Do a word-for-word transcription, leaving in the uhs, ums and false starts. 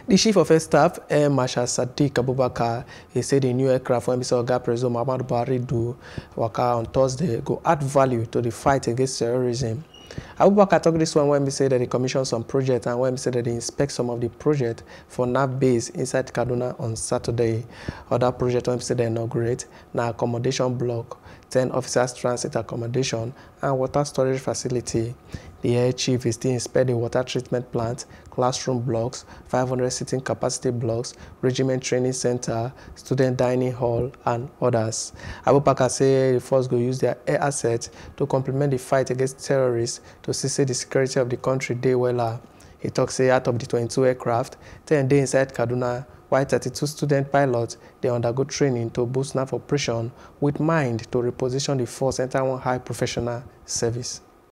The Chief of Air Staff, Air Marshal Sadiq Abubakar, he said the new aircraft when Mister Oga President Muhammadu Buhari do waka on Thursday go add value to the fight against terrorism. Abubakar talked this one when we said that they commissioned some projects and when we said that they inspect some of the projects for N A V base inside Kaduna on Saturday. Other project when we said they inaugurate now accommodation block, ten officers transit accommodation and water storage facility. The air chief is still inspecting water treatment plant, classroom blocks, five hundred seating capacity blocks, regiment training center, student dining hall, and others. Abubakar said the force will use their air assets to complement the fight against terrorists to see the security of the country day well. He talks say out of the twenty-two aircraft, ten day inside Kaduna, while thirty-two student pilots they undergo training to boost N A V operation with mind to reposition the force enter one high professional service.